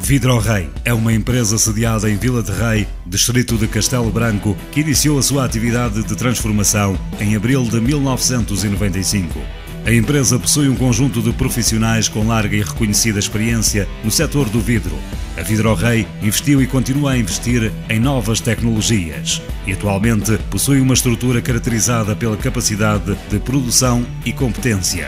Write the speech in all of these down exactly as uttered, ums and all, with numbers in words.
Vidrorei é uma empresa sediada em Vila de Rei, distrito de Castelo Branco, que iniciou a sua atividade de transformação em abril de mil novecentos e noventa e cinco. A empresa possui um conjunto de profissionais com larga e reconhecida experiência no setor do vidro. A Vidrorei investiu e continua a investir em novas tecnologias e atualmente possui uma estrutura caracterizada pela capacidade de produção e competência.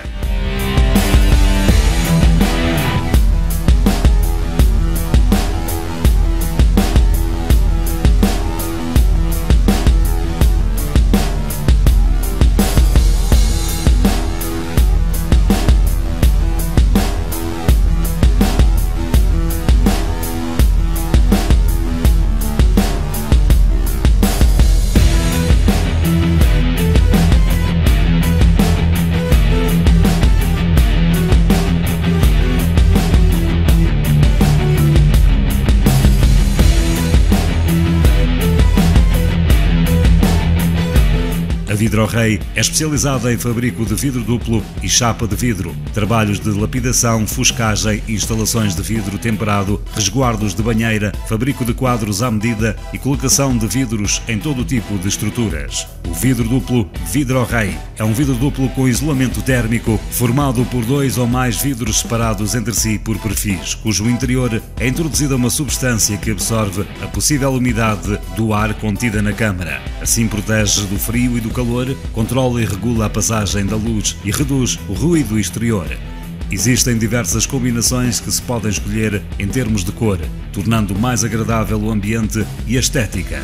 A Vidrorei é especializada em fabrico de vidro duplo e chapa de vidro, trabalhos de lapidação, fuscagem, instalações de vidro temperado, resguardos de banheira, fabrico de quadros à medida e colocação de vidros em todo tipo de estruturas. O vidro duplo Vidrorei é um vidro duplo com isolamento térmico formado por dois ou mais vidros separados entre si por perfis, cujo interior é introduzida uma substância que absorve a possível umidade do ar contida na câmara. Assim protege do frio e do calor, controla e regula a passagem da luz e reduz o ruído exterior. Existem diversas combinações que se podem escolher em termos de cor, tornando mais agradável o ambiente e a estética.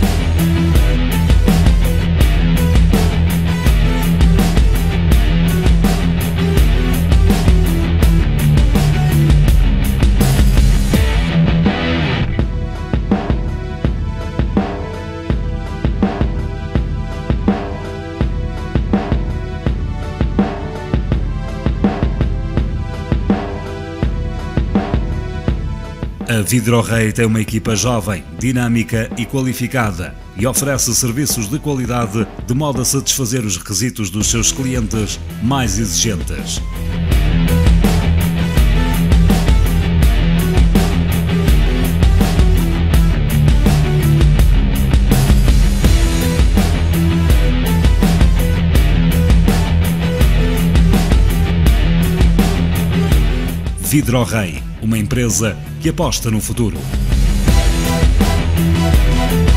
A Vidrorei tem uma equipa jovem, dinâmica e qualificada e oferece serviços de qualidade de modo a satisfazer os requisitos dos seus clientes mais exigentes. Vidrorei, uma empresa que aposta no futuro.